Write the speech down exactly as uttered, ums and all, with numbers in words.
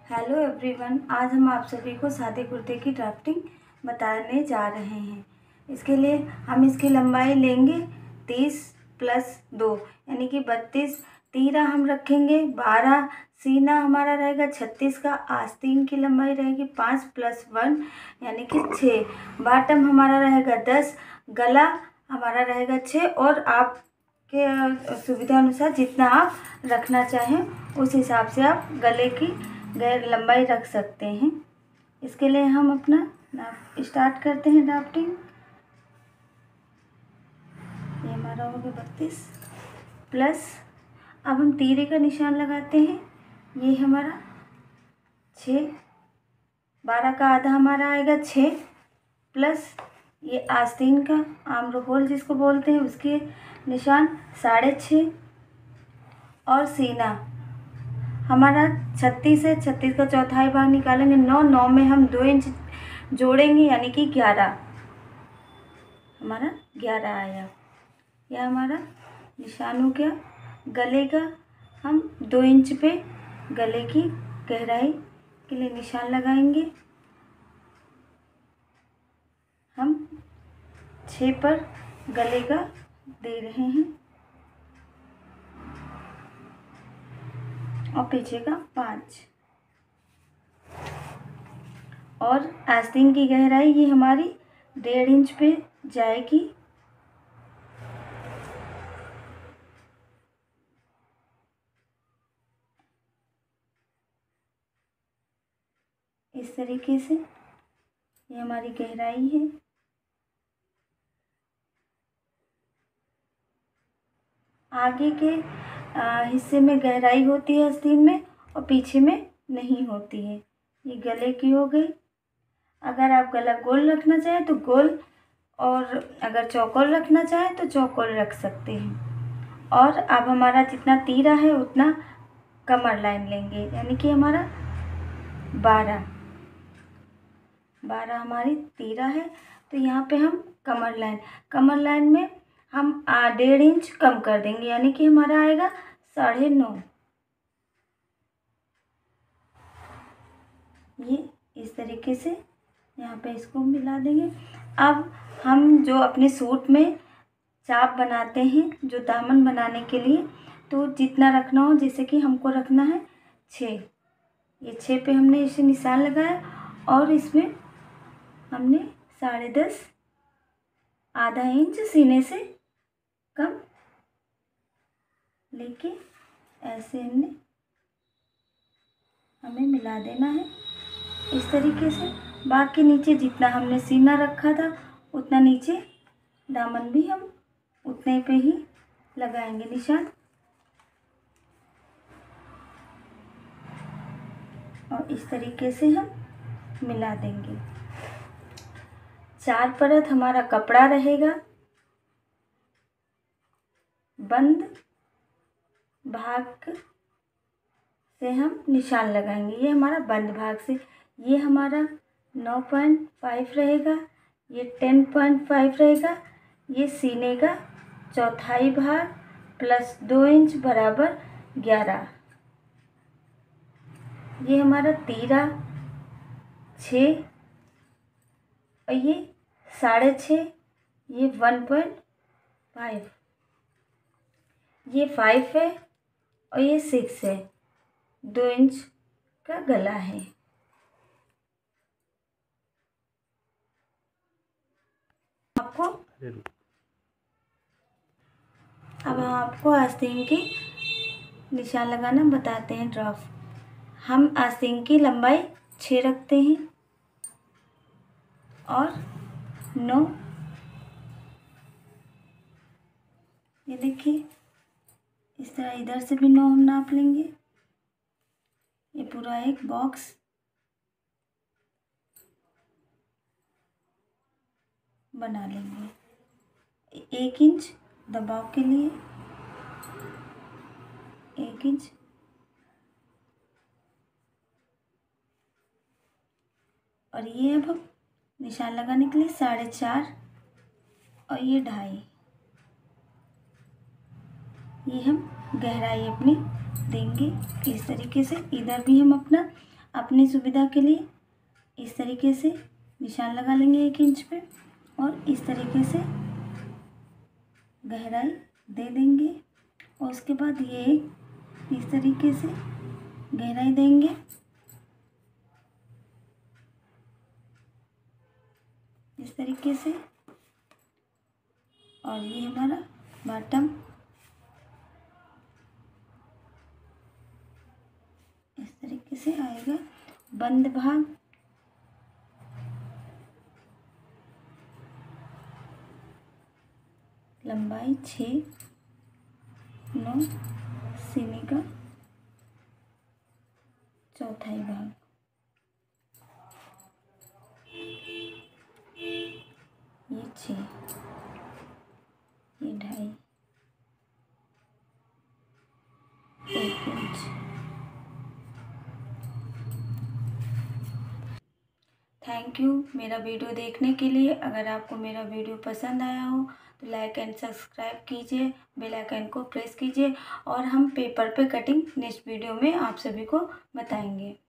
Hello everyone, आज हम आप सभी को सादे कुर्ते की ड्राफ्टिंग बताने जा रहे हैं। इसके लिए हम इसकी लंबाई लेंगे तीस प्लस दो यानी कि बत्तीस। तीरा हम रखेंगे बारह, सीना हमारा रहेगा छत्तीस का, आस्तीन की लंबाई रहेगी पाँच प्लस वन यानी कि छः। बाटम हमारा रहेगा दस, गला हमारा रहेगा छः और आप के सुविधा अनुसार जितना आप रखना चाहें उस हिसाब से आप गले की गैर लंबाई रख सकते हैं। इसके लिए हम अपना नाप स्टार्ट करते हैं ड्राफ्टिंग। ये हमारा हो गया बत्तीस प्लस, अब हम तीरे का निशान लगाते हैं। ये हमारा छः, बारह का आधा हमारा आएगा छः प्लस ये आस्तीन का आर्म होल जिसको बोलते हैं उसके निशान साढ़े छः और सीना हमारा छत्तीस है, छत्तीस का चौथाई भाग निकालेंगे नौ, नौ में हम दो इंच जोड़ेंगे यानी कि ग्यारह, हमारा ग्यारह आया। यह हमारा निशान हो गया। गले का हम दो इंच पे गले की गहराई के लिए निशान लगाएंगे। हम छः पर गले का दे रहे हैं और पीछे का पाँच। और आस्तीन की गहराई ये हमारी डेढ़ इंच पे जाएगी। इस तरीके से ये हमारी गहराई है। आगे के हिस्से में गहराई होती है आस्तीन में और पीछे में नहीं होती है। ये गले की हो गई। अगर आप गला गोल रखना चाहें तो गोल, और अगर चौकोर रखना चाहें तो चौकोर रख सकते हैं। और अब हमारा जितना तीरा है उतना कमर लाइन लेंगे यानी कि हमारा बारह बारह हमारी तीरा है। तो यहाँ पे हम कमर लाइन कमर लाइन में हम डेढ़ इंच कम कर देंगे यानी कि हमारा आएगा साढ़े नौ। ये इस तरीके से यहाँ पे इसको मिला देंगे। अब हम जो अपने सूट में चाप बनाते हैं जो दामन बनाने के लिए, तो जितना रखना हो, जैसे कि हमको रखना है छः, ये छः पे हमने इसे निशान लगाया और इसमें हमने साढ़े दस, आधा इंच सीने से कम लेके ऐसे हमने हमें मिला देना है इस तरीके से। बाकी नीचे जितना हमने सीना रखा था उतना नीचे दामन भी हम उतने पे ही लगाएंगे निशान। और इस तरीके से हम मिला देंगे। चार परत हमारा कपड़ा रहेगा। बंद भाग से हम निशान लगाएंगे। ये हमारा बंद भाग से, ये हमारा नौ पॉइंट फाइव रहेगा, ये टेन पॉइंट फाइव रहेगा। ये सीने का चौथाई भाग प्लस दो इंच बराबर ग्यारह। ये हमारा तीरा छः और ये साढ़े छः, ये वन पॉइंट फाइव, ये फाइव है और ये सिक्स है। दो इंच का गला है। आपको अब हम आपको आस्तीन की निशान लगाना बताते हैं। ड्राफ्ट हम आस्तीन की लंबाई छः रखते हैं और नौ, ये देखिए इस तरह इधर से भी नौ हम नाप लेंगे। ये पूरा एक बॉक्स बना लेंगे। एक इंच दबाव के लिए, एक इंच और ये अब हम निशान लगाने के लिए साढ़े चार और ये ढाई, ये हम गहराई अपनी देंगे इस तरीके से। इधर भी हम अपना अपनी सुविधा के लिए इस तरीके से निशान लगा लेंगे एक इंच पे और इस तरीके से गहराई दे देंगे और उसके बाद ये एक इस तरीके से गहराई देंगे। इस तरीके से और ये हमारा बॉटम इस तरीके से आएगा। बंद भाग लंबाई छः नौ सीने का चौथाई भाग, ये छः, ये ढाई, एक इंच। थैंक यू मेरा वीडियो देखने के लिए। अगर आपको मेरा वीडियो पसंद आया हो तो लाइक एंड सब्सक्राइब कीजिए, बेल आइकन को प्रेस कीजिए और हम पेपर पे कटिंग नेक्स्ट वीडियो में आप सभी को बताएंगे।